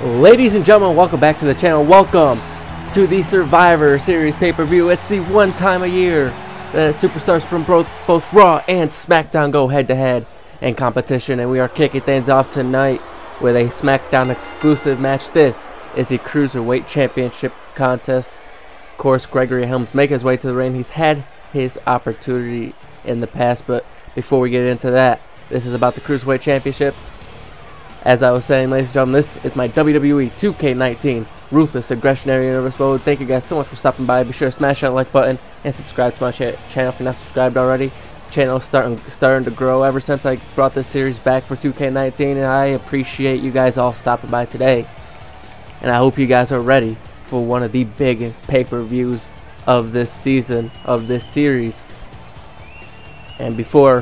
Ladies and gentlemen, welcome back to the channel. Welcome to the Survivor Series pay-per-view. It's the one time a year that superstars from both Raw and SmackDown go head-to-head in competition, and we are kicking things off tonight with a SmackDown exclusive match. This is the Cruiserweight Championship contest. Of course, Gregory Helms making his way to the ring. He's had his opportunity in the past, but before we get into that, this is about the Cruiserweight Championship. As I was saying, ladies and gentlemen, this is my WWE 2K19 Ruthless Aggression Era mode. Thank you guys so much for stopping by. Be sure to smash that like button and subscribe to my channel if you're not subscribed already. Channel is starting to grow ever since I brought this series back for 2K19, and I appreciate you guys all stopping by today. And I hope you guys are ready for one of the biggest pay-per-views of this season, of this series. And before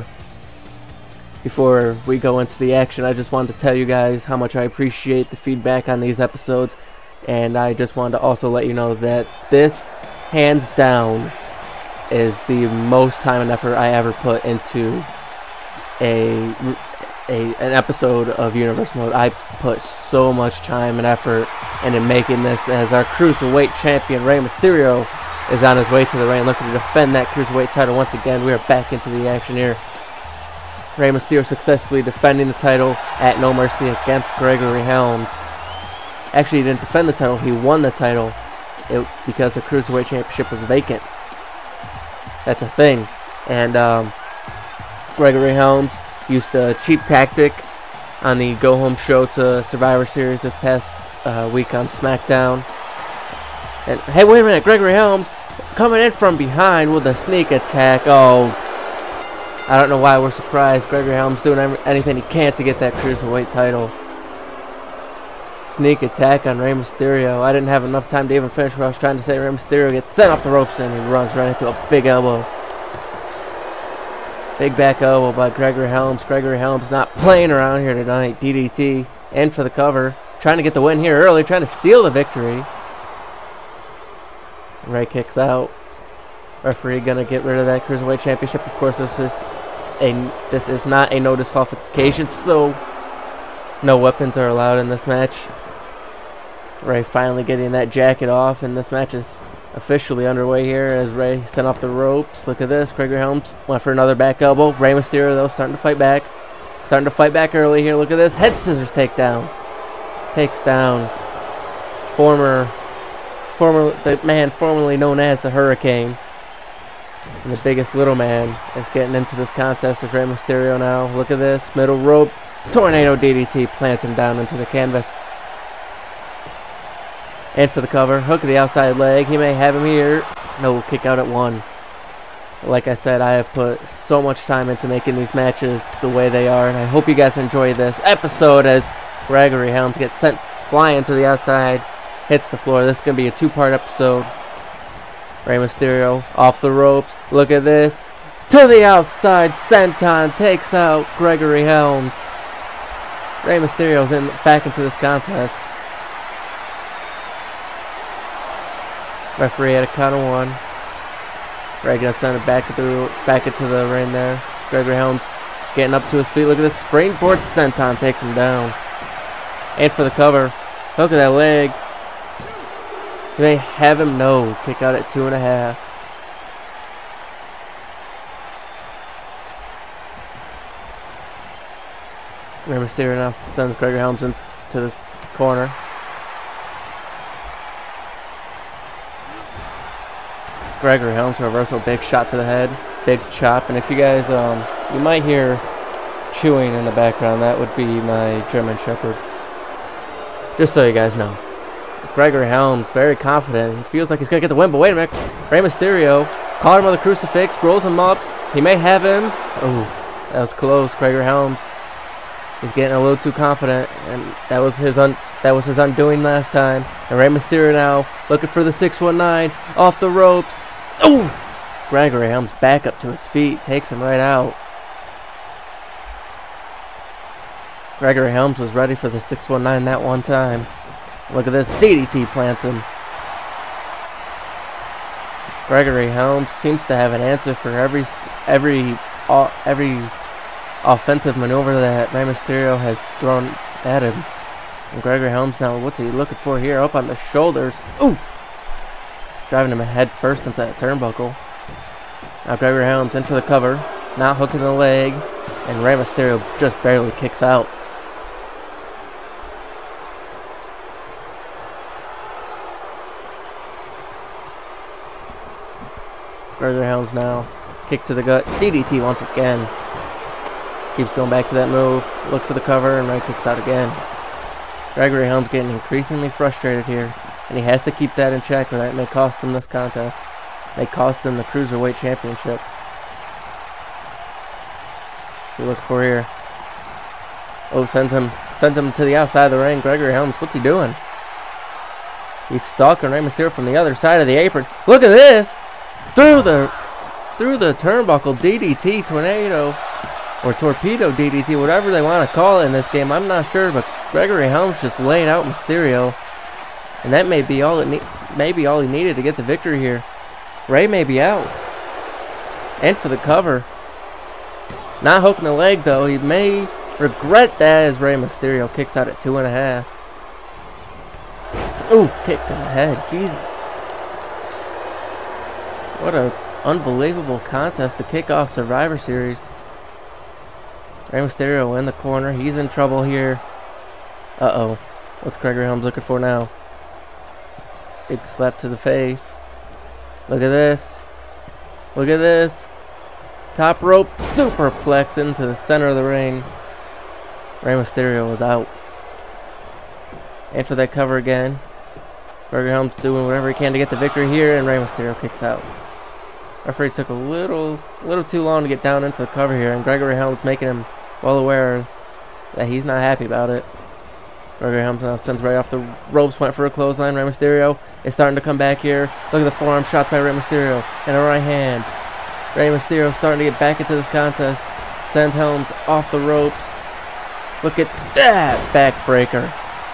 we go into the action, I just wanted to tell you guys how much I appreciate the feedback on these episodes, and I just wanted to also let you know that this, hands down, is the most time and effort I ever put into an episode of Universe Mode. I put so much time and effort into making this, as our Cruiserweight champion Rey Mysterio is on his way to the ring looking to defend that Cruiserweight title once again. We are back into the action here. Rey Mysterio successfully defending the title at No Mercy against Gregory Helms. Actually, he didn't defend the title, he won the title because the Cruiserweight Championship was vacant. That's a thing. And Gregory Helms used a cheap tactic on the go-home show to Survivor Series this past week on SmackDown. And hey, wait a minute, Gregory Helms coming in from behind with a sneak attack. Oh, I don't know why we're surprised. Gregory Helms doing anything he can to get that Cruiserweight title. Sneak attack on Rey Mysterio. I didn't have enough time to even finish what I was trying to say. Rey Mysterio gets sent off the ropes and he runs right into a big elbow. Big back elbow by Gregory Helms. Gregory Helms not playing around here tonight. DDT in for the cover. Trying to get the win here early. Trying to steal the victory. Rey kicks out. Referee gonna get rid of that Cruiserweight Championship. Of course, this is not a no disqualification, so no weapons are allowed in this match. Rey finally getting that jacket off, and this match is officially underway here as Rey sent off the ropes. Look at this. Gregory Helms went for another back elbow. Rey Mysterio, though, starting to fight back. Starting to fight back early here. Look at this. Head scissors takedown. Takes down the man formerly known as the Hurricane. And the biggest little man is getting into this contest is Rey Mysterio now. Look at this. Middle rope. Tornado DDT plants him down into the canvas. And for the cover. Hook of the outside leg. He may have him here. No, kick out at one. Like I said, I have put so much time into making these matches the way they are, and I hope you guys enjoy this episode as Gregory Helms gets sent flying to the outside. Hits the floor. This is going to be a two-part episode. Rey Mysterio off the ropes. Look at this. To the outside. Senton takes out Gregory Helms. Rey Mysterio's back into this contest. Referee at a count of one. Rey gonna send it back into the ring there. Gregory Helms getting up to his feet. Look at this springboard. Senton takes him down. And for the cover. Look at that leg. They have him no. Kick out at 2.5. Rey Mysterio now sends Gregory Helms into the corner. Gregory Helms reversal, big shot to the head, big chop. And if you guys, you might hear chewing in the background. That would be my German Shepherd. Just so you guys know. Gregory Helms, very confident. He feels like he's going to get the win, but wait a minute. Rey Mysterio caught him with a crucifix, rolls him up. He may have him. Oh, that was close. Gregory Helms is getting a little too confident, and that was his undoing last time. And Rey Mysterio now looking for the 619 off the ropes. Oh, Gregory Helms back up to his feet, takes him right out. Gregory Helms was ready for the 619 that one time. Look at this. DDT plants him. Gregory Helms seems to have an answer for every offensive maneuver that Rey Mysterio has thrown at him. And Gregory Helms now, what's he looking for here? Up on the shoulders. Oof! Driving him head first into that turnbuckle. Now Gregory Helms in for the cover. Now hooking the leg. And Rey Mysterio just barely kicks out. Gregory Helms now. Kick to the gut. DDT once again. Keeps going back to that move. Look for the cover, and Rey kicks out again. Gregory Helms getting increasingly frustrated here, and he has to keep that in check, or that may cost him this contest. May cost him the Cruiserweight Championship. So look for here. Oh, sends him to the outside of the ring. Gregory Helms, what's he doing? He's stalking Rey Mysterio from the other side of the apron. Look at this! Through the turnbuckle DDT tornado. Or torpedo DDT, whatever they want to call it in this game. I'm not sure, but Gregory Helms just laid out Mysterio. And that may be all he needed to get the victory here. Rey may be out. And for the cover. Not hooking the leg, though. He may regret that as Rey Mysterio kicks out at 2.5. Ooh, kick to the head. Jesus. What a unbelievable contest to kick off Survivor Series. Rey Mysterio in the corner. He's in trouble here. Uh-oh. What's Gregory Helms looking for now? Big slap to the face. Look at this. Look at this. Top rope superplex into the center of the ring. Rey Mysterio is out. And for that cover again. Gregory Helms doing whatever he can to get the victory here, and Rey Mysterio kicks out. Referee took a little too long to get down in for the cover here, and Gregory Helms making him well aware that he's not happy about it. Gregory Helms now sends Rey off the ropes, went for a clothesline. Rey Mysterio is starting to come back here. Look at the forearm shots by Rey Mysterio and a right hand. Rey Mysterio starting to get back into this contest. Sends Helms off the ropes. Look at that backbreaker.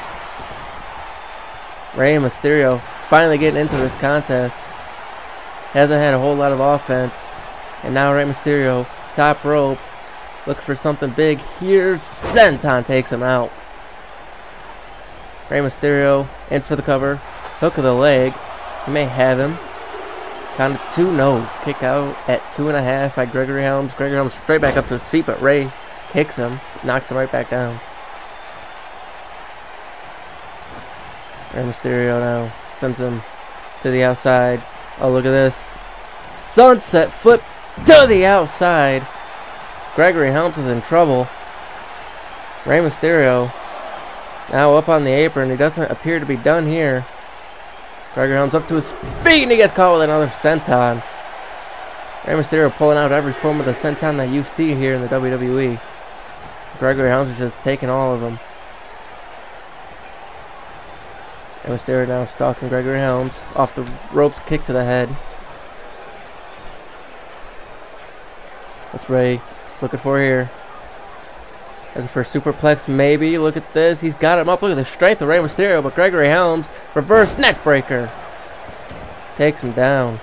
Rey Mysterio finally getting into this contest. Hasn't had a whole lot of offense. And now Rey Mysterio, top rope. Looking for something big here. Senton takes him out. Rey Mysterio in for the cover. Hook of the leg. He may have him. Count of 2. No. Kick out at 2.5 by Gregory Helms. Gregory Helms straight back up to his feet, but Rey kicks him. Knocks him right back down. Rey Mysterio now sends him to the outside. Oh, look at this. Sunset flip to the outside. Gregory Helms is in trouble. Rey Mysterio now up on the apron. He doesn't appear to be done here. Gregory Helms up to his feet, and he gets caught with another senton. Rey Mysterio pulling out every form of the senton that you see here in the WWE. Gregory Helms is just taking all of them. Rey Mysterio now stalking Gregory Helms. Off the ropes, kick to the head. What's Rey looking for here? Looking for a superplex, maybe. Look at this. He's got him up. Look at the strength of Rey Mysterio. But Gregory Helms, reverse neck breaker. Takes him down.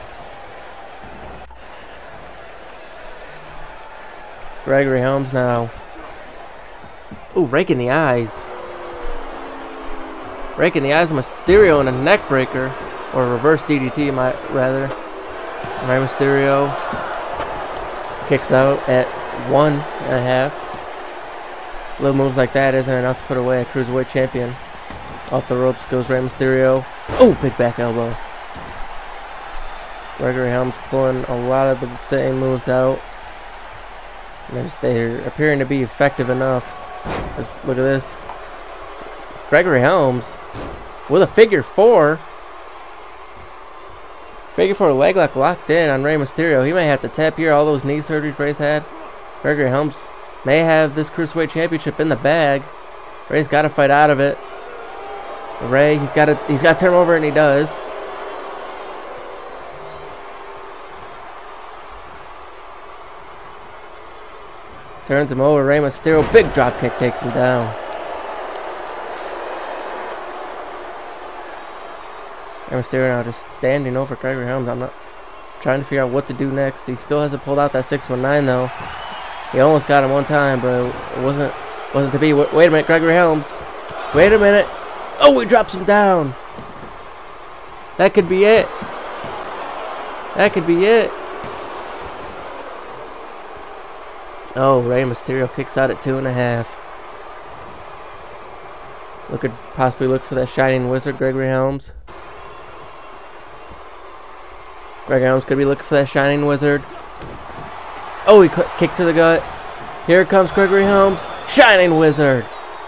Gregory Helms now. Ooh, raking the eyes. Raking the eyes of Mysterio in a neck breaker. Or a reverse DDT, rather. Rey Mysterio kicks out at 1.5. Little moves like that isn't enough to put away a Cruiserweight champion. Off the ropes goes Rey Mysterio. Oh, big back elbow. Gregory Helms pulling a lot of the same moves out. And they're appearing to be effective enough. Just look at this. Gregory Helms with a figure 4. Figure 4 leg lock locked in on Rey Mysterio. He may have to tap here. All those knee surgeries Rey's had. Gregory Helms may have this Cruiserweight Championship in the bag. Rey's got to fight out of it. Rey, he's got to turn him over, and he does. Turns him over. Rey Mysterio, big drop kick, takes him down. Rey Mysterio now just standing over Gregory Helms. I'm not trying to figure out what to do next. He still hasn't pulled out that 619 though. He almost got him one time, but it wasn't to be. Wait a minute, Gregory Helms. Wait a minute. Oh, he drops him down. That could be it. That could be it. Oh, Rey Mysterio kicks out at 2.5. Could possibly look for that Shining Wizard, Gregory Helms. Gregory Helms could be looking for that Shining Wizard. Oh, he kicked to the gut. Here comes Gregory Helms. Shining Wizard.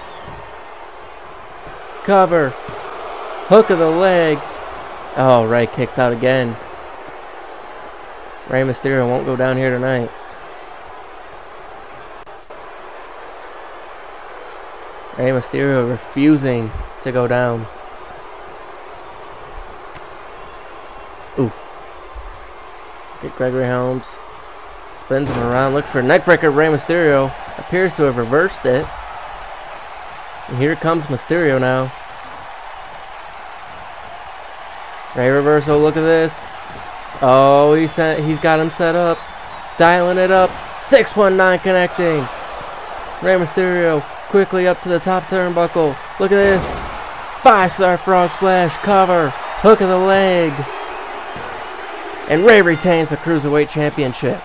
Cover. Hook of the leg. Oh, Rey kicks out again. Rey Mysterio won't go down here tonight. Rey Mysterio refusing to go down. Ooh. Get Gregory Helms. Spins him around. Look for a neckbreaker. Rey Mysterio appears to have reversed it. And here comes Mysterio now. Rey reversal. Look at this. Oh, he's got him set up. Dialing it up. 619 connecting. Rey Mysterio quickly up to the top turnbuckle. Look at this. 5-star frog splash. Cover. Hook of the leg. And Rey retains the Cruiserweight Championship.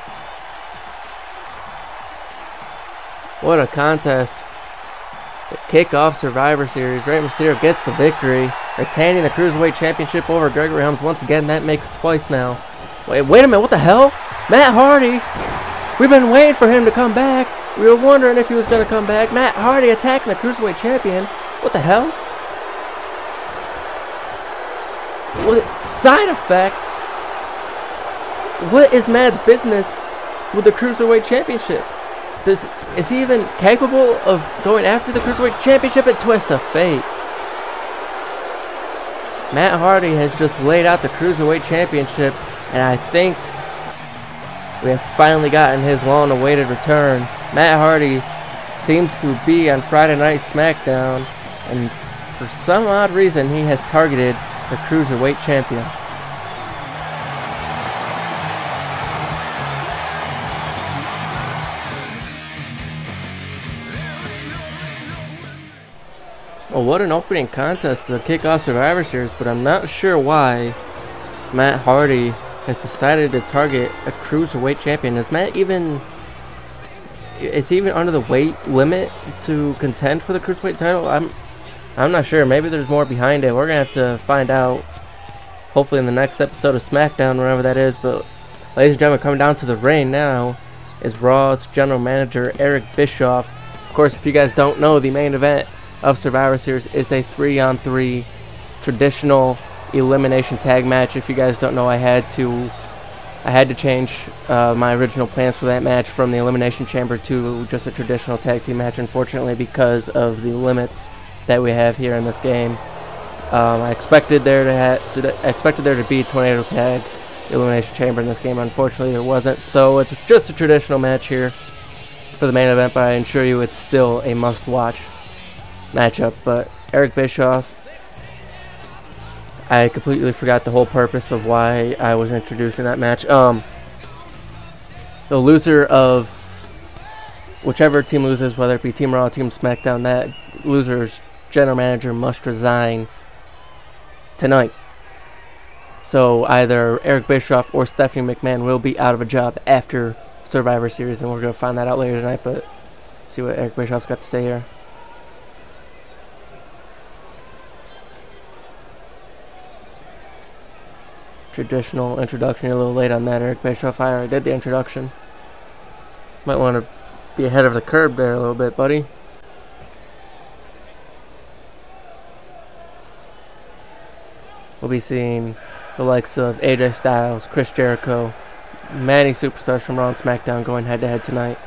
What a contest. To kick off Survivor Series, Rey Mysterio gets the victory, retaining the Cruiserweight Championship over Gregory Helms. Once again, that makes twice now. Wait a minute, what the hell? Matt Hardy! We've been waiting for him to come back. We were wondering if he was going to come back. Matt Hardy attacking the Cruiserweight Champion. What the hell? What side effect? What is Matt's business with the Cruiserweight Championship? Is he even capable of going after the Cruiserweight Championship? A twist of fate. Matt Hardy has just laid out the Cruiserweight Championship, and I think we have finally gotten his long-awaited return. Matt Hardy seems to be on Friday Night SmackDown, and for some odd reason, he has targeted the Cruiserweight Champion. Well, what an opening contest to kick off Survivor Series, but I'm not sure why Matt Hardy has decided to target a Cruiserweight Champion. Is he even under the weight limit to contend for the Cruiserweight title? I'm not sure. Maybe there's more behind it. We're going to have to find out, hopefully in the next episode of SmackDown, wherever that is. But, ladies and gentlemen, coming down to the ring now is Raw's General Manager, Eric Bischoff. Of course, if you guys don't know, the main event of Survivor Series is a 3-on-3 traditional elimination tag match. If you guys don't know, I had to change my original plans for that match from the Elimination Chamber to just a traditional tag team match, unfortunately, because of the limits that we have here in this game. I expected there to be a tornado tag Elimination Chamber in this game. Unfortunately, there wasn't, so it's just a traditional match here for the main event, but I assure you it's still a must-watch matchup. But Eric Bischoff, I completely forgot the whole purpose of why I was introducing that match. The loser of whichever team loses, whether it be Team Raw or Team SmackDown, that loser's general manager must resign tonight. So either Eric Bischoff or Stephanie McMahon will be out of a job after Survivor Series, and we're going to find that out later tonight. But let's see what Eric Bischoff's got to say here. Traditional introduction. You're a little late on that, Eric Bischoff. I already did the introduction. Might want to be ahead of the curve there a little bit, buddy. We'll be seeing the likes of AJ Styles, Chris Jericho, many superstars from Raw and SmackDown going head-to-head tonight.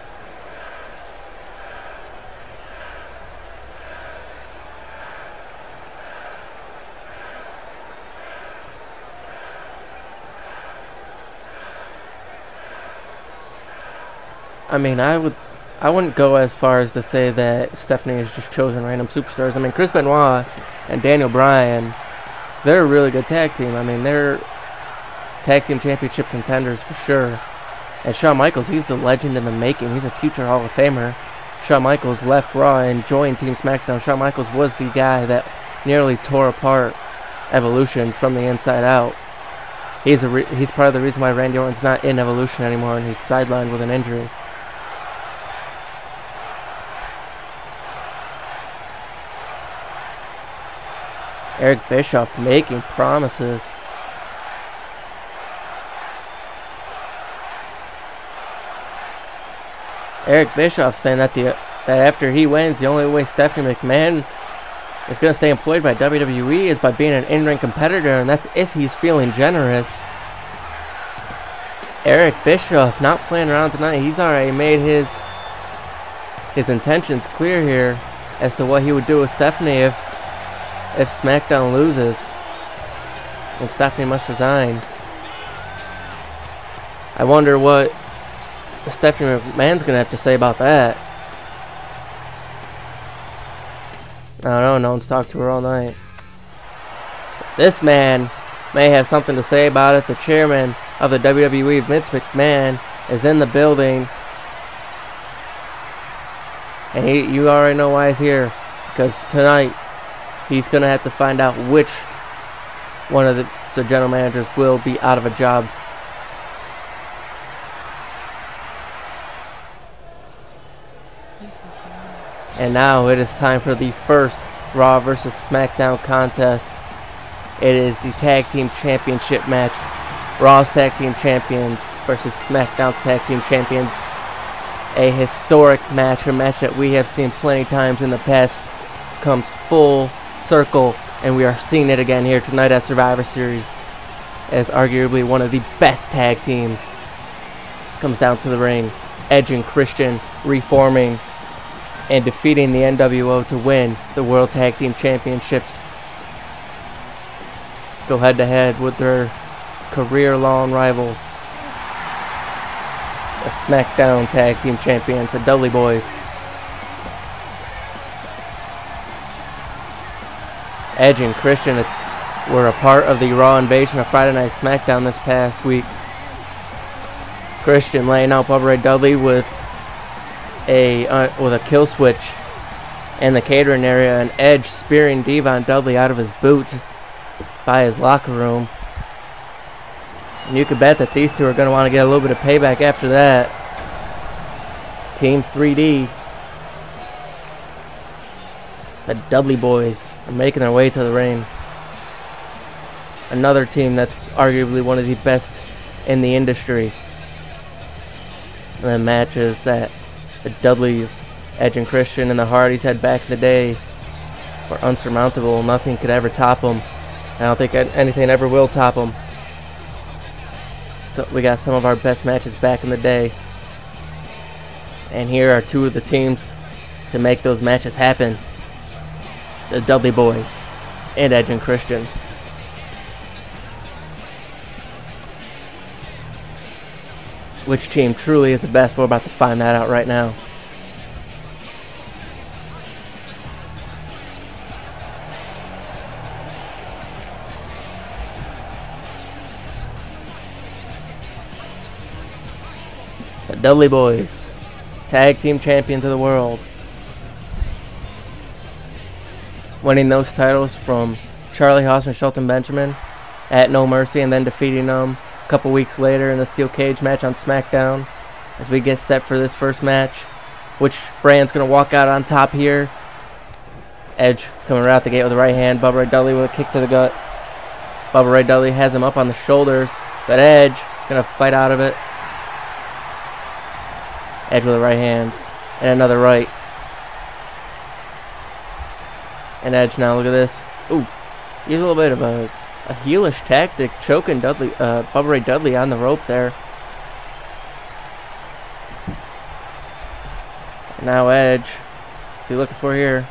I mean, I wouldn't go as far as to say that Stephanie has just chosen random superstars. I mean, Chris Benoit and Daniel Bryan, they're a really good tag team. I mean, they're tag team championship contenders for sure. And Shawn Michaels, he's the legend in the making. He's a future Hall of Famer. Shawn Michaels left Raw and joined Team SmackDown, Shawn Michaels was the guy that nearly tore apart Evolution from the inside out. He's part of the reason why Randy Orton's not in Evolution anymore, and he's sidelined with an injury. Eric Bischoff making promises. Eric Bischoff saying that after he wins, the only way Stephanie McMahon is going to stay employed by WWE is by being an in-ring competitor, and that's if he's feeling generous. Eric Bischoff not playing around tonight. He's already made his intentions clear here as to what he would do with Stephanie if SmackDown loses and Stephanie must resign. I wonder what Stephanie McMahon's going to have to say about that. I don't know. No one's talked to her all night. This man may have something to say about it. The chairman of the WWE, Vince McMahon, is in the building. And you already know why he's here. Because tonight, he's going to have to find out which one of the general managers will be out of a job. And now it is time for the first Raw vs. SmackDown contest. It is the Tag Team Championship match. Raw's Tag Team Champions versus SmackDown's Tag Team Champions. A historic match, a match that we have seen plenty times in the past, comes full circle, and we are seeing it again here tonight at Survivor Series as arguably one of the best tag teams comes down to the ring. Edge and Christian reforming and defeating the NWO to win the World Tag Team Championships. Go head-to-head with their career-long rivals, the SmackDown Tag Team Champions, the Dudley Boys. Edge and Christian were a part of the Raw invasion of Friday Night SmackDown this past week. Christian laying out Bubba Ray Dudley with a kill switch in the catering area, and Edge spearing Devon Dudley out of his boots by his locker room. And you could bet that these two are going to want to get a little bit of payback after that. Team 3D. The Dudley Boys are making their way to the ring. Another team that's arguably one of the best in the industry. And the matches that the Dudleys, Edge and Christian, and the Hardys had back in the day were unsurmountable. Nothing could ever top them. I don't think anything ever will top them. So we got some of our best matches back in the day. And here are two of the teams to make those matches happen. The Dudley Boys and Edge and Christian. Which team truly is the best? We're about to find that out right now. The Dudley Boys, Tag Team Champions of the world. Winning those titles from Charlie Haas and Shelton Benjamin at No Mercy, and then defeating them a couple weeks later in the Steel Cage match on SmackDown. As we get set for this first match, which brand's going to walk out on top here? Edge coming right out the gate with the right hand. Bubba Ray Dudley with a kick to the gut. Bubba Ray Dudley has him up on the shoulders, but Edge going to fight out of it. Edge with a right hand and another right. And Edge now, look at this. Ooh, he's a little bit of a heelish tactic, choking Bubba Ray Dudley on the rope there. And now Edge, what's he looking for here?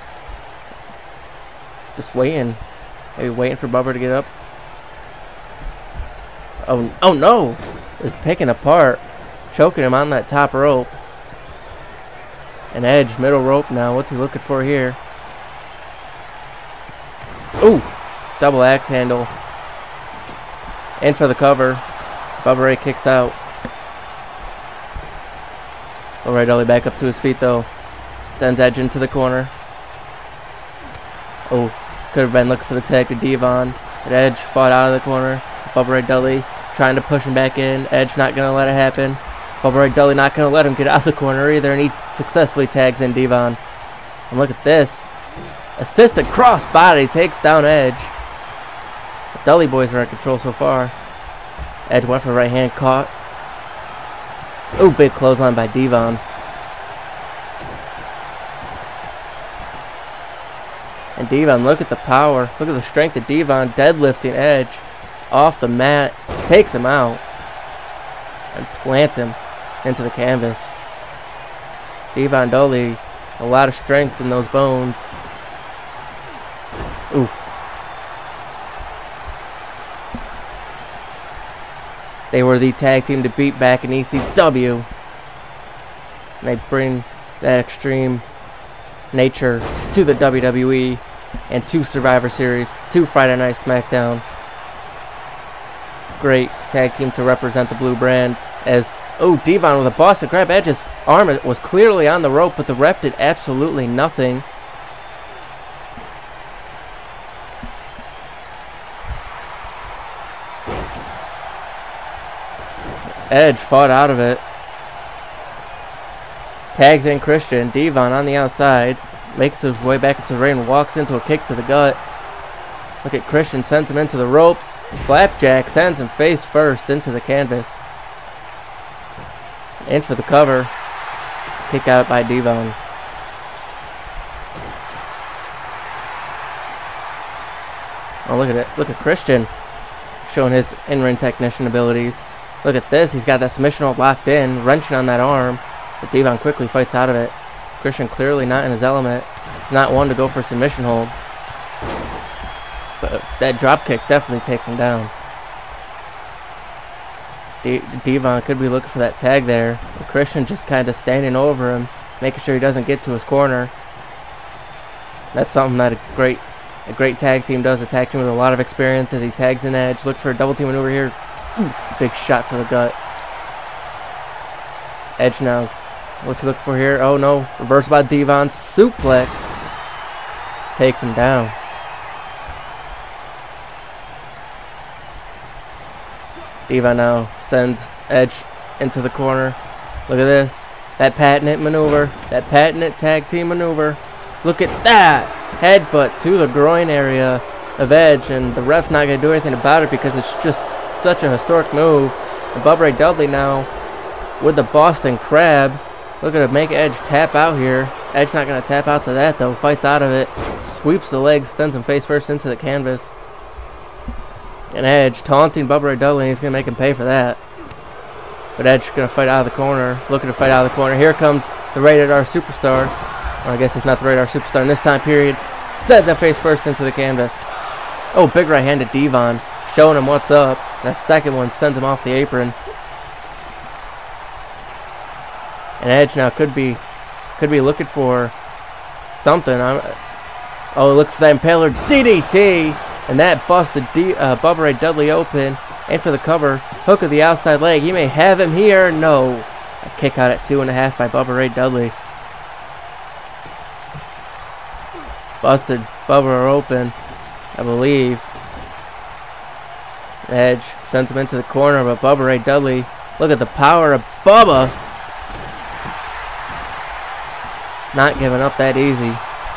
Just waiting. Maybe waiting for Bubba to get up. Oh no! Just picking apart, choking him on that top rope. And Edge, middle rope now. What's he looking for here? Ooh! Double axe handle. In for the cover. Bubba Ray kicks out. Bubba Ray Dudley back up to his feet though. Sends Edge into the corner. Oh, could have been looking for the tag to Devon. But Edge fought out of the corner. Bubba Ray Dudley trying to push him back in. Edge not going to let it happen. Bubba Ray Dudley not going to let him get out of the corner either. And he successfully tags in Devon. And look at this. Assisted crossbody takes down Edge. The Dudley boys are in control so far. Edge went for the right hand, caught. Oh, big clothesline by Devon. And Devon, look at the power. Look at the strength of Devon deadlifting Edge off the mat. Takes him out. And plants him into the canvas. Devon Dudley, a lot of strength in those bones. Oof. They were the tag team to beat back in ECW. And they bring that extreme nature to the WWE and to Survivor Series, to Friday Night SmackDown. Great tag team to represent the blue brand. As Devon with a Boston Crab. Edge's arm was clearly on the rope, but the ref did absolutely nothing. Edge fought out of it. Tags in Christian. Devon on the outside. Makes his way back into the ring. Walks into a kick to the gut. Look at Christian. Sends him into the ropes. Flapjack sends him face first into the canvas. In for the cover. Kick out by Devon. Oh, look at it. Look at Christian. Showing his in-ring technician abilities. Look at this. He's got that submission hold locked in. Wrenching on that arm. But Devon quickly fights out of it. Christian clearly not in his element. He's not one to go for submission holds. But that drop kick definitely takes him down. Devon could be looking for that tag there. But Christian just kind of standing over him, making sure he doesn't get to his corner. That's something that a great tag team does. A tag team with a lot of experience as he tags in Edge. Look for a double team maneuver here. Ooh, big shot to the gut. Edge now. What's he looking for here? Oh no. Reversed by Devon. Suplex. Takes him down. Devon now sends Edge into the corner. Look at this. That patented maneuver. That patented tag team maneuver. Look at that. Headbutt to the groin area of Edge. And the ref not going to do anything about it because it's just such a historic move. And Bubba Ray Dudley now with the Boston Crab. Look at it, make Edge tap out here. Edge not going to tap out to that though. Fights out of it. Sweeps the legs. Sends him face first into the canvas. And Edge taunting Bubba Ray Dudley. And he's going to make him pay for that. But Edge going to fight out of the corner. Looking to fight out of the corner. Here comes the Rated R Superstar. Or I guess he's not the Rated R Superstar in this time period. Sends him face first into the canvas. Oh, big right hand to Devon. Showing him what's up. That second one sends him off the apron. And Edge now could be looking for something. Oh, look for that Impaler DDT. And that busted Bubba Ray Dudley open. And for the cover. Hook of the outside leg. He may have him here. No. A kick out at 2.5 by Bubba Ray Dudley. Busted Bubba open, I believe. Edge sends him into the corner, but Bubba Ray Dudley, look at the power of Bubba. Not giving up that easy.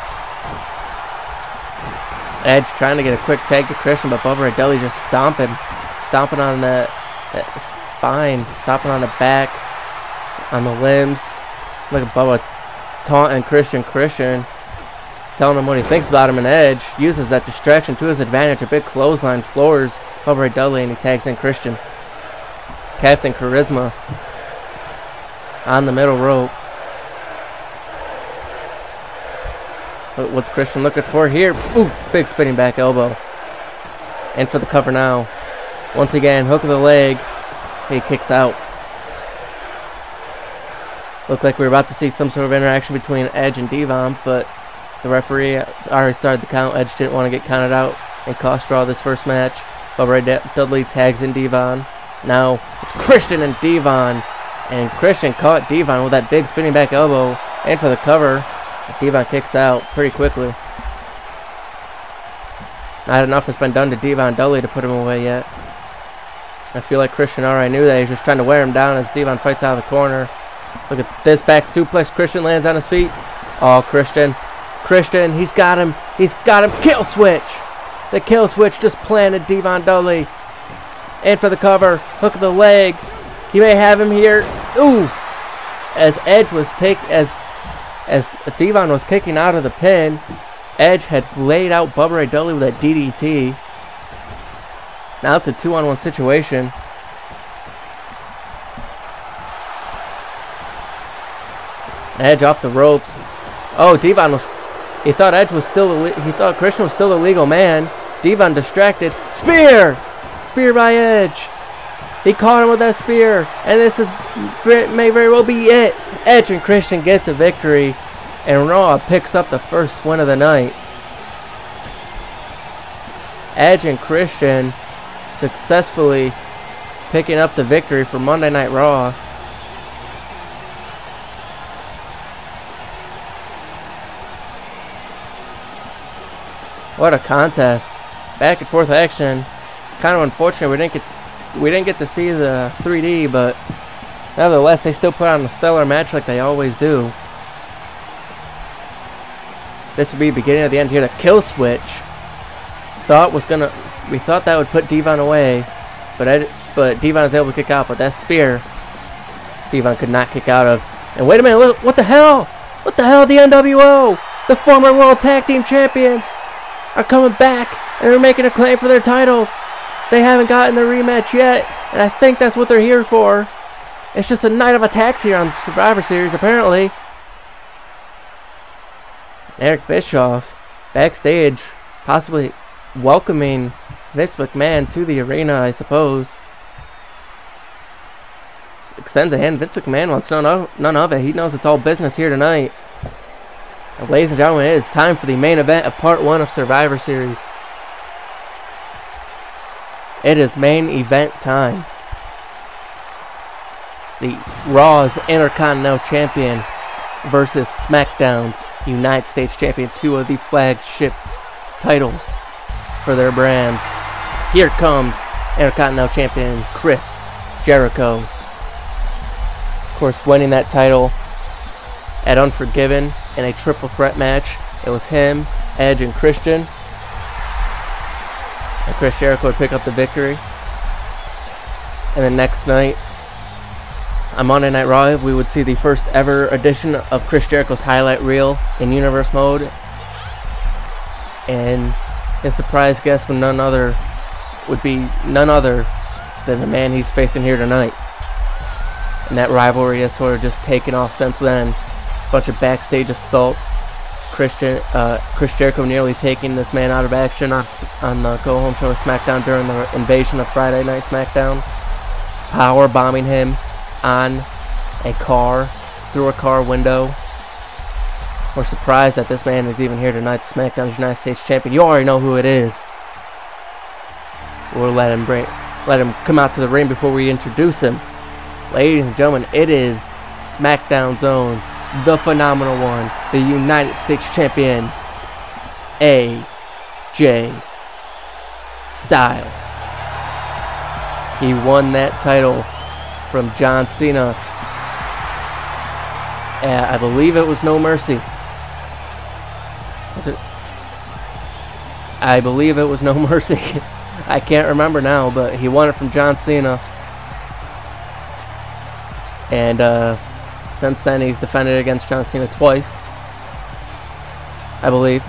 Edge trying to get a quick tag to Christian, but Bubba Ray Dudley just stomping on that spine, stomping on the back, on the limbs. Look at Bubba taunting Christian. Telling him what he thinks about him, and Edge uses that distraction to his advantage. A big clothesline floors Bubba Ray Dudley, and he tags in Christian. Captain Charisma on the middle rope. But what's Christian looking for here? Ooh, big spinning back elbow. And for the cover now. Once again, hook of the leg. He kicks out. Looked like we were about to see some sort of interaction between Edge and Devon, but the referee already started the count. Edge didn't want to get counted out and cost draw this first match. Bubba Ray Dudley tags in Devon. Now it's Christian and Devon. And Christian caught Devon with that big spinning back elbow. And for the cover, Devon kicks out pretty quickly. Not enough has been done to Devon Dudley to put him away yet. I feel like Christian already knew that. He's just trying to wear him down as Devon fights out of the corner. Look at this back suplex. Christian lands on his feet. Oh, Christian, he's got him. He's got him. Kill switch. The kill switch just planted Devon Dudley. In for the cover. Hook of the leg. He may have him here. Ooh. As Edge was as Devon was kicking out of the pin, Edge had laid out Bubba Ray Dudley with a DDT. Now it's a 2-on-1 situation. Edge off the ropes. Oh, Devon was. He thought Edge was still. He thought Christian was still the legal man. Devon distracted. Spear by Edge. He caught him with that spear, and this may very well be it. Edge and Christian get the victory, and Raw picks up the first win of the night. Edge and Christian successfully picking up the victory for Monday Night Raw. What a contest. Back and forth action. Kind of unfortunate we didn't get to see the 3D, but nevertheless they still put on a stellar match like they always do. This would be the beginning of the end here. The kill switch we thought that would put Devon away, but Devon was able to kick out. But that spear, Devon could not kick out of. And wait a minute, look, what the hell? What the hell? The NWO, the former World Tag Team Champions, are coming back and they're making a claim for their titles. They haven't gotten the rematch yet, and I think that's what they're here for. It's just a night of attacks here on Survivor Series, apparently. Eric Bischoff backstage, possibly welcoming Vince McMahon to the arena, I suppose. Extends a hand. Vince McMahon wants none of it. He knows it's all business here tonight. And ladies and gentlemen, it is time for the main event of Part 1 of Survivor Series. It is main event time. The Raw's Intercontinental Champion versus SmackDown's United States Champion, two of the flagship titles for their brands. Here comes Intercontinental Champion Chris Jericho. Of course, winning that title at Unforgiven in a triple threat match. It was him, Edge, and Christian. And Chris Jericho would pick up the victory. And then next night, on Monday Night Raw, we would see the first ever edition of Chris Jericho's highlight reel in Universe mode. And his surprise guest would be none other than the man he's facing here tonight. And that rivalry has sort of just taken off since then. A bunch of backstage assaults. Chris Jericho nearly taking this man out of action on the Go Home show of SmackDown during the invasion of Friday Night SmackDown. Power bombing him on a car, through a car window. We're surprised that this man is even here tonight, SmackDown's United States Champion. You already know who it is. We'll let him come out to the ring before we introduce him. Ladies and gentlemen, it is SmackDown's own, the phenomenal one, the United States Champion, AJ Styles. He won that title from John Cena. I believe it was No Mercy. Was it? I believe it was No Mercy. I can't remember now, but he won it from John Cena. And since then, he's defended against John Cena twice, I believe.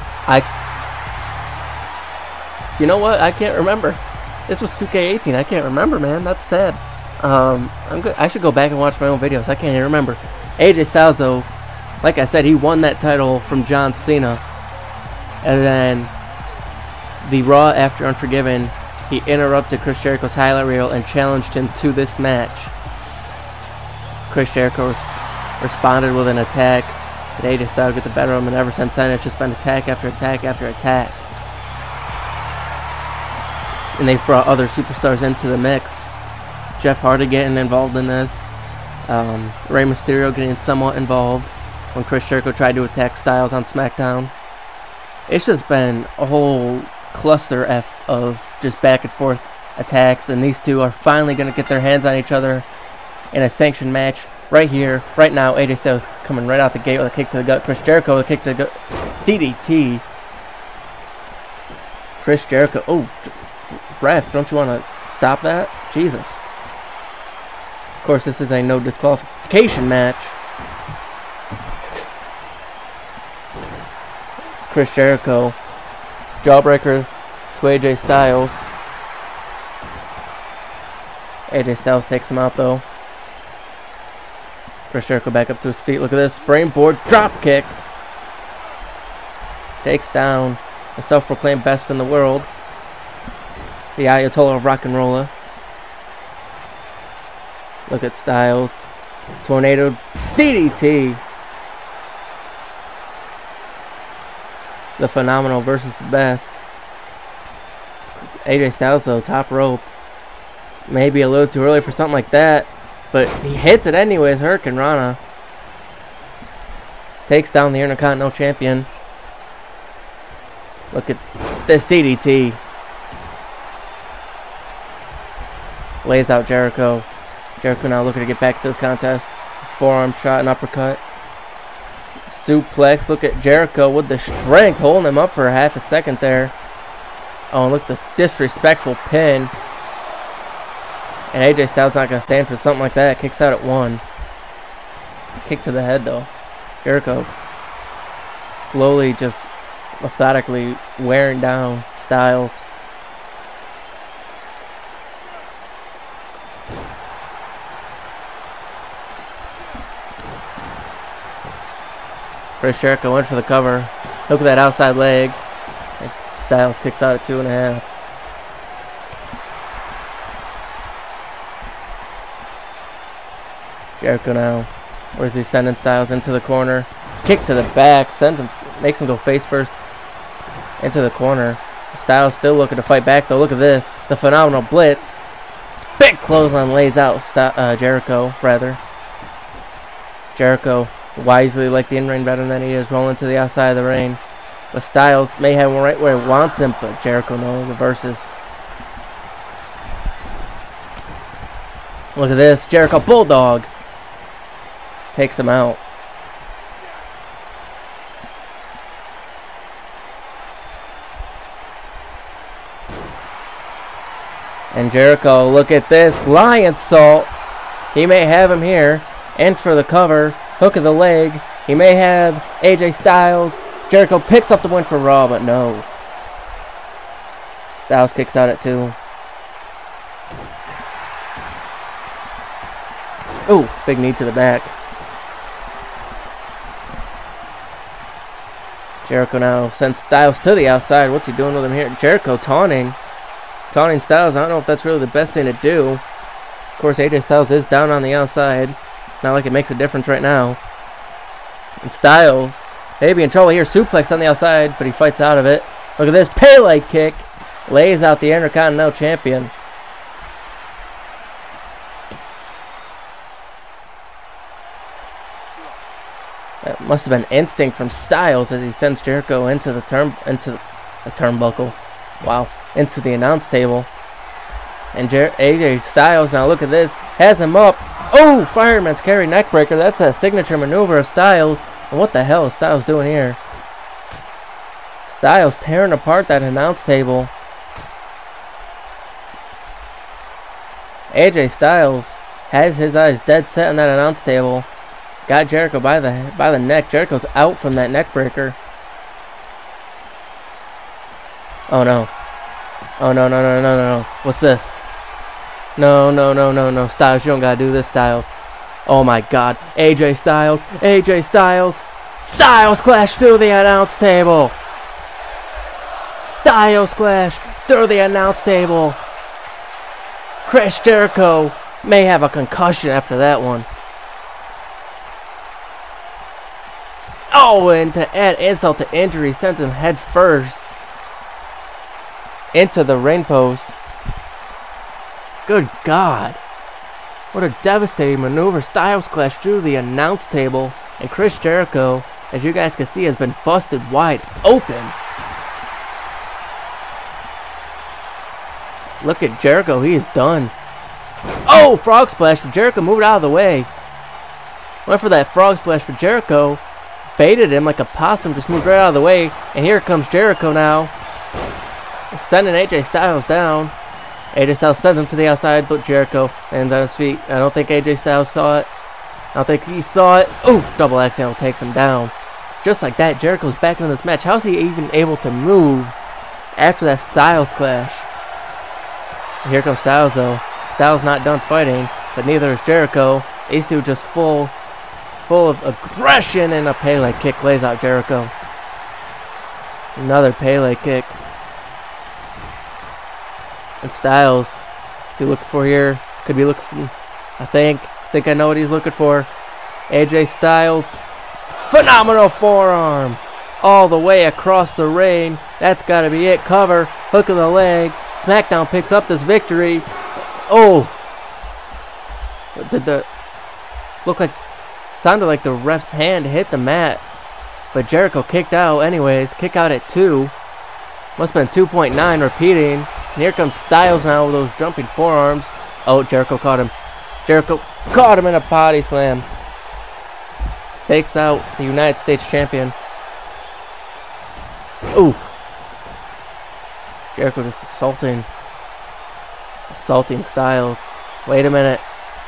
You know what? I can't remember. This was 2K18. I can't remember, man. That's sad. I should go back and watch my own videos. I can't even remember. AJ Styles, though, like I said, he won that title from John Cena. And then the Raw after Unforgiven, he interrupted Chris Jericho's highlight reel and challenged him to this match. Chris Jericho responded with an attack, and AJ Styles got the better of him, and ever since then it's just been attack after attack after attack. And they've brought other superstars into the mix. Jeff Hardy getting involved in this. Rey Mysterio getting somewhat involved. when Chris Jericho tried to attack Styles on SmackDown. It's just been a whole cluster F of just back and forth attacks, and these two are finally going to get their hands on each other in a sanctioned match right here, right now. AJ Styles coming right out the gate with a kick to the gut. Chris Jericho with a kick to the gut. DDT. Chris Jericho. Oh, ref, don't you want to stop that? Jesus. Of course, this is a no disqualification match. It's Chris Jericho. Jawbreaker to AJ Styles. AJ Styles takes him out though. Chris Jericho back up to his feet. Look at this. Springboard drop kick. Takes down the self-proclaimed best in the world, the Ayatollah of Rock and Rolla. Look at Styles. Tornado DDT. The Phenomenal versus the Best. AJ Styles though, top rope. Maybe a little too early for something like that, but he hits it anyways. Hurricane Rana takes down the Intercontinental Champion. Look at this DDT. Lays out Jericho. Jericho now looking to get back to this contest. Forearm shot and uppercut. Suplex. Look at Jericho with the strength, holding him up for half a second there. Oh, and look at the disrespectful pin. And AJ Styles not going to stand for something like that. Kicks out at 1. Kick to the head, though. Jericho slowly, just methodically wearing down Styles. Chris Jericho went for the cover. Look at that outside leg. And Styles kicks out at 2.5. Jericho now. Where's he sending Styles into the corner? Kick to the back. Sends him, makes him go face first into the corner. Styles still looking to fight back though. Look at this. The Phenomenal Blitz. Big clothesline lays out Jericho, rather. Jericho, wisely, like the in-ring veteran that he is, rolling to the outside of the ring. But Styles may have him right where he wants him, but Jericho no reverses. Look at this. Jericho Bulldog takes him out. And Jericho, look at this. Lion Salt. He may have him here. And for the cover. Hook of the leg. He may have AJ Styles. Jericho picks up the win for Raw, but no. Styles kicks out at 2. Ooh, big knee to the back. Jericho now sends Styles to the outside. What's he doing with him here? Jericho taunting Styles. I don't know if that's really the best thing to do. Of course, AJ Styles is down on the outside. Not like it makes a difference right now. And Styles may be in trouble here. Suplex on the outside, but he fights out of it. Look at this. Pele kick. Lays out the Intercontinental Champion. That must have been instinct from Styles as he sends Jericho into the turnbuckle. Wow. Into the announce table. And AJ Styles, now look at this, has him up. Oh, fireman's carry neckbreaker. That's a signature maneuver of Styles. And what the hell is Styles doing here? Styles tearing apart that announce table. AJ Styles has his eyes dead set on that announce table. Got Jericho by the neck. Jericho's out from that neckbreaker. Oh no. Oh no, no, no, no, no, no. What's this? No, no, no, no, no. Styles, you don't gotta do this, Styles. Oh my god. AJ Styles. AJ Styles. Styles clash through the announce table. Styles clash through the announce table. Chris Jericho may have a concussion after that one. Oh, and to add insult to injury, sends him head first into the ring post. Good God. What a devastating maneuver. Styles clash through the announce table. And Chris Jericho, as you guys can see, has been busted wide open. Look at Jericho, he is done. Oh, frog splash, but Jericho moved out of the way. Went for that frog splash, but Jericho baited him like a possum, just moved right out of the way. And here comes Jericho now, sending AJ Styles down. AJ Styles sends him to the outside, but Jericho lands on his feet. I don't think AJ Styles saw it. I don't think he saw it. Ooh, double axe handle takes him down. Just like that, Jericho's back in this match. How's he even able to move after that Styles clash? Here comes Styles though. Styles not done fighting, but neither is Jericho. These two just full of aggression, and a Pele kick lays out Jericho. Another Pele kick. And Styles, what's he looking for here? Could be looking for, I think I know what he's looking for. AJ Styles, phenomenal forearm, all the way across the ring. That's got to be it. Cover, hook of the leg. SmackDown picks up this victory. Oh, did the sounded like the ref's hand hit the mat, but Jericho kicked out anyways. Kick out at 2. Must have been 2.9 repeating. And here comes Styles now with those jumping forearms. Oh, Jericho caught him. Jericho caught him in a body slam. Takes out the United States champion. Ooh. Jericho just assaulting Styles. Wait a minute.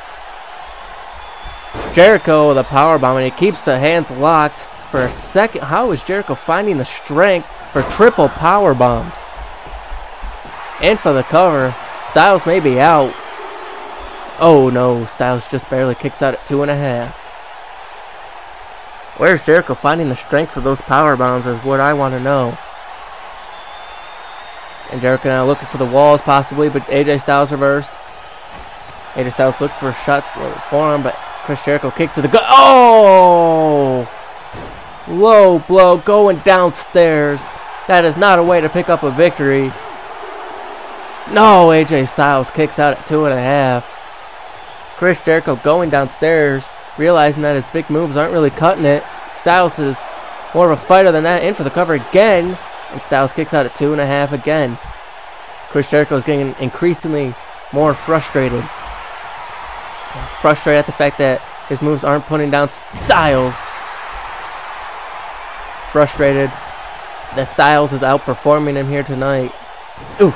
Jericho with a powerbomb, and he keeps the hands locked for a second. How is Jericho finding the strength for triple power bombs? And for the cover, Styles may be out. Oh no, Styles just barely kicks out at 2.5. Where's Jericho finding the strength for those power bombs is what I want to know. And Jericho now looking for the walls possibly, but AJ Styles reversed. AJ Styles looked for a shot for him, but Chris Jericho kicked to the gut. Oh! Low blow going downstairs. That is not a way to pick up a victory. No, AJ Styles kicks out at 2.5. Chris Jericho going downstairs, realizing that his big moves aren't really cutting it. Styles is more of a fighter than that. In for the cover again, and Styles kicks out at 2.5 again. Chris Jericho is getting increasingly more frustrated. Frustrated at the fact that his moves aren't putting down Styles. Frustrated that Styles is outperforming him here tonight. Ooh.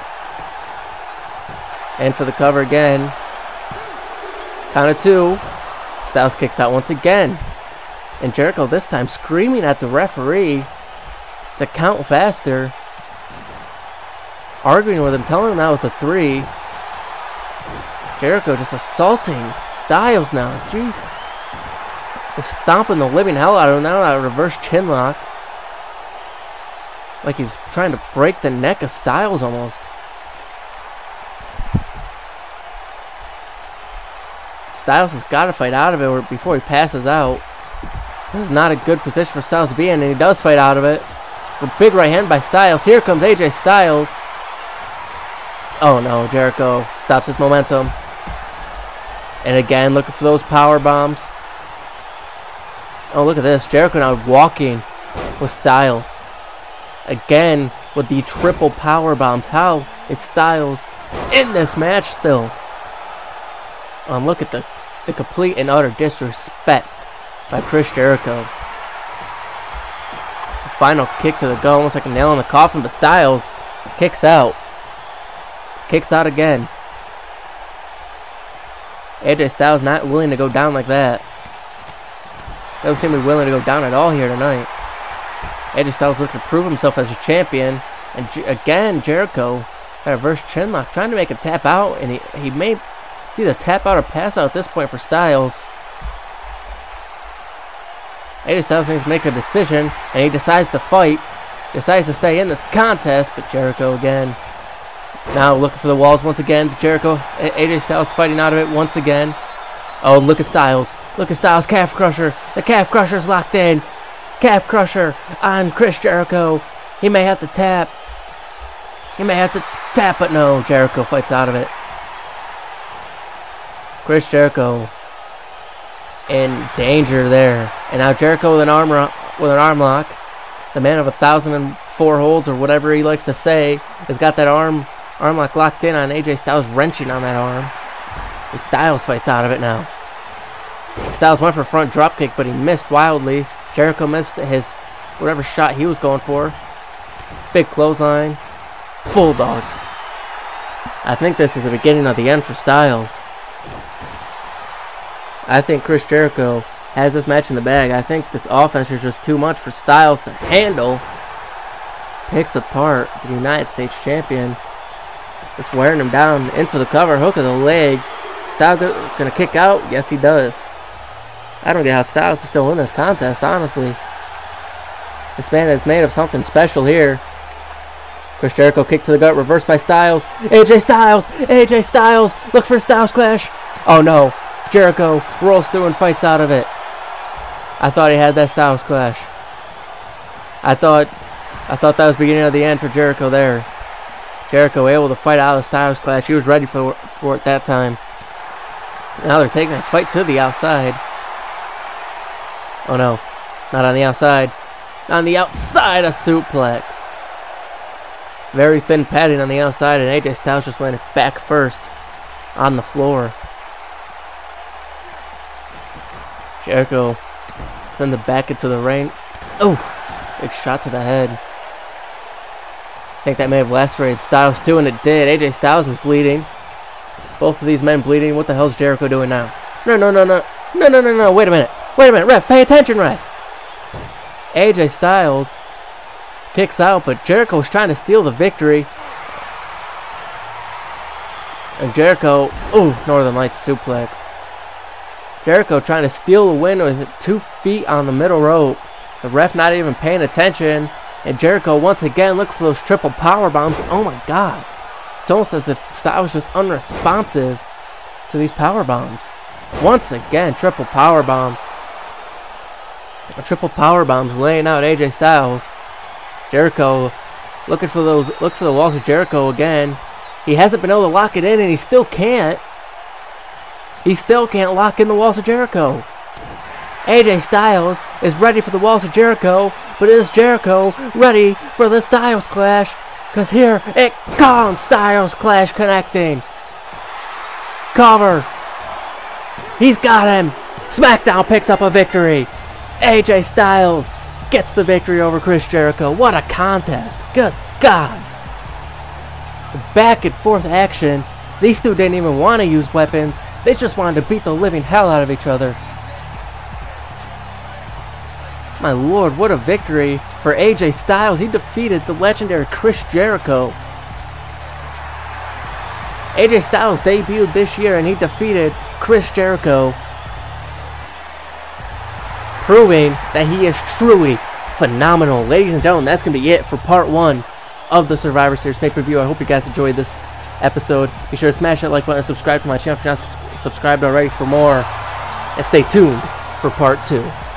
And for the cover again. Count of 2. Styles kicks out once again. And Jericho this time screaming at the referee to count faster. Arguing with him, telling him that was a 3. Jericho just assaulting Styles now. Jesus. Just stomping the living hell out of him. Now a reverse chin lock. Like he's trying to break the neck of Styles almost. Styles has got to fight out of it before he passes out. This is not a good position for Styles to be in, and he does fight out of it. A big right hand by Styles. Here comes AJ Styles. Oh no, Jericho stops his momentum. And again, looking for those power bombs. Oh, look at this. Jericho now walking with Styles. Again, with the triple power bombs. How is Styles in this match still? Look at the complete and utter disrespect by Chris Jericho. The final kick to the gut, almost like a nail in the coffin, but Styles kicks out. Kicks out again. AJ Styles not willing to go down like that. Doesn't seem to be willing to go down at all here tonight. AJ Styles looking to prove himself as a champion. And again, Jericho, a reverse chin lock, trying to make him tap out. And he may, it's either tap out or pass out at this point for Styles. AJ Styles needs to make a decision, and he decides to fight. Decides to stay in this contest, but Jericho again. Now looking for the walls once again. Jericho, AJ Styles fighting out of it once again. Oh, look at Styles. Look at Styles' calf crusher. The calf crusher's locked in. Calf crusher on Chris Jericho. He may have to tap. He may have to tap, but no. Jericho fights out of it. Chris Jericho in danger there. And now Jericho with an arm lock. The man of 1,004 holds, or whatever he likes to say, has got that arm lock locked in on AJ Styles, wrenching on that arm. And Styles fights out of it now. Styles went for a front dropkick, but he missed wildly. Jericho missed his whatever shot he was going for. Big clothesline. Bulldog. I think this is the beginning of the end for Styles. I think Chris Jericho has this match in the bag. I think this offense is just too much for Styles to handle. Picks apart the United States champion. Just wearing him down. In for the cover. Hook of the leg. Styles gonna kick out? Yes, he does. I don't get how Styles is still in this contest, honestly. This man is made of something special here. Chris Jericho kick to the gut, reversed by Styles. AJ Styles! AJ Styles! Look for a Styles clash. Oh no. Jericho rolls through and fights out of it. I thought he had that Styles clash. I thought that was the beginning of the end for Jericho there. Jericho able to fight out of the Styles clash. He was ready for it that time. Now they're taking this fight to the outside. Oh no. Not on the outside. On the outside, a suplex. Very thin padding on the outside, and AJ Styles just landed back first on the floor. Jericho sends it back into the ring. Oh, big shot to the head. I think that may have lacerated Styles too, and it did. AJ Styles is bleeding. Both of these men bleeding. What the hell's Jericho doing now? No. Wait a minute, ref. Pay attention, ref. AJ Styles kicks out, but Jericho's trying to steal the victory. And Jericho, Northern Lights suplex. Jericho trying to steal the win with 2 feet on the middle rope. The ref not even paying attention. And Jericho once again looking for those triple power bombs. Oh my God. It's almost as if Styles was just unresponsive to these power bombs. Once again, triple power bomb. Triple power bombs laying out AJ Styles. Jericho look for the walls of Jericho again. He hasn't been able to lock it in, and he still can't. He still can't lock in the walls of Jericho. AJ Styles is ready for the walls of Jericho, but is Jericho ready for the Styles clash? Because here it comes, Styles clash connecting. Cover. He's got him. SmackDown picks up a victory. AJ Styles gets the victory over Chris Jericho. What a contest. Good God. Back and forth action. These two didn't even want to use weapons. They just wanted to beat the living hell out of each other. My lord, what a victory for AJ Styles. He defeated the legendary Chris Jericho. AJ Styles debuted this year and he defeated Chris Jericho, proving that he is truly phenomenal. Ladies and gentlemen, that's going to be it for part 1 of the Survivor Series pay-per-view. I hope you guys enjoyed this episode. Be sure to smash that like button and subscribe to my channel if you're not subscribed already for more. And stay tuned for part 2.